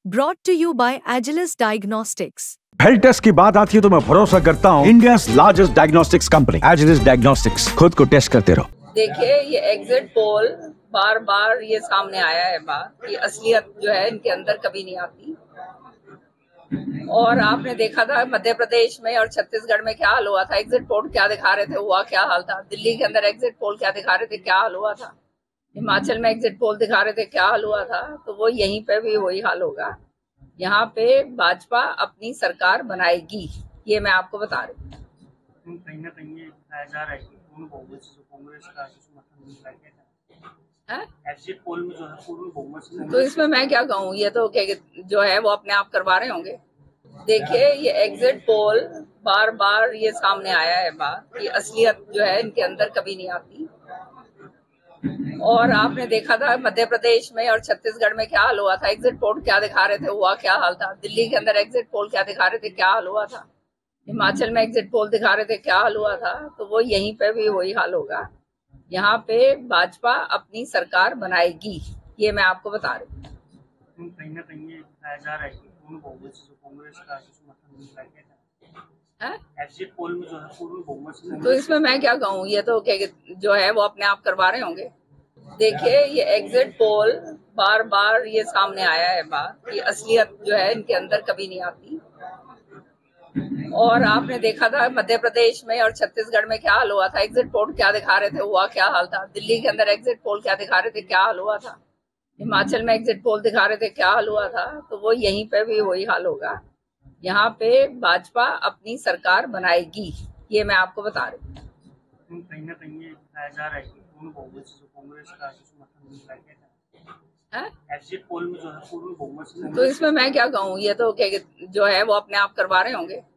Brought to you by Agilus Diagnostics. Health test की बात आती है तो मैं भरोसा करता हूँ India largest diagnostics company Agilus Diagnostics. खुद को टेस्ट करते रहो। देखिए, ये एग्जिट पोल बार बार ये सामने आया है बात कि असलियत जो है इनके अंदर कभी नहीं आती। और आपने देखा था मध्य प्रदेश में और छत्तीसगढ़ में क्या हाल हुआ था। एग्जिट पोल क्या दिखा रहे थे, हुआ क्या हाल था। दिल्ली के अंदर एग्जिट पोल क्या दिखा रहे थे, क्या हाल हुआ था। हिमाचल में एग्जिट पोल दिखा रहे थे, क्या हाल हुआ था। तो वो यहीं पे भी वही हाल होगा। यहाँ पे भाजपा अपनी सरकार बनाएगी, ये मैं आपको बता रही हूँ। कहीं ना कहीं ये बताया जा रहा है कि पूर्ण बहुमत से जो कांग्रेस का समर्थन मिल रहा है एग्जिट पोल में जो है पूर्ण बहुमत से। तो इसमें मैं क्या कहूँ, ये तो जो है वो अपने आप करवा रहे होंगे। देखिए, ये एग्जिट पोल बार बार ये सामने आया है बात कि असलियत जो है इनके अंदर कभी नहीं आती। और आपने देखा था मध्य प्रदेश में और छत्तीसगढ़ में क्या हाल हुआ था। एग्जिट पोल क्या दिखा रहे थे, हुआ क्या हाल था। दिल्ली के अंदर एग्जिट पोल क्या दिखा रहे थे, क्या हाल हुआ था। हिमाचल में एग्जिट पोल दिखा रहे थे, क्या हाल हुआ था। तो वो यहीं पे भी वही हाल होगा। यहाँ पे भाजपा अपनी सरकार बनाएगी, ये मैं आपको बता रही हूँ। कहीं ना कहीं ये बताया जा रहा है कि पूर्ण बहुमत से जो कांग्रेस का समर्थन मिल रहा है एग्जिट पोल में जो है पूर्ण बहुमत से। तो इसमें मैं क्या कहूँ, ये तो जो है वो अपने आप करवा रहे होंगे। देखिए, ये एग्जिट पोल बार बार ये सामने आया है बात कि असलियत जो है इनके अंदर कभी नहीं आती। और आपने देखा था मध्य प्रदेश में और छत्तीसगढ़ में क्या हाल हुआ था। एग्जिट पोल क्या दिखा रहे थे, हुआ क्या हाल था। दिल्ली के अंदर एग्जिट पोल क्या दिखा रहे थे, क्या हाल हुआ था। हिमाचल में एग्जिट पोल दिखा रहे थे, क्या हाल हुआ था। तो वो यहीं पे भी वही हाल होगा। यहाँ पे भाजपा अपनी सरकार बनाएगी, ये मैं आपको बता रही हूँ। कहीं ना कहीं ये बताया जा रहा है कि पूर्ण बहुमत से जो कांग्रेस का समर्थन मिल रहा है एग्जिट पोल में जो है पूर्ण बहुमत से। तो इसमें मैं क्या कहूँ, ये तो जो है वो अपने आप करवा रहे होंगे।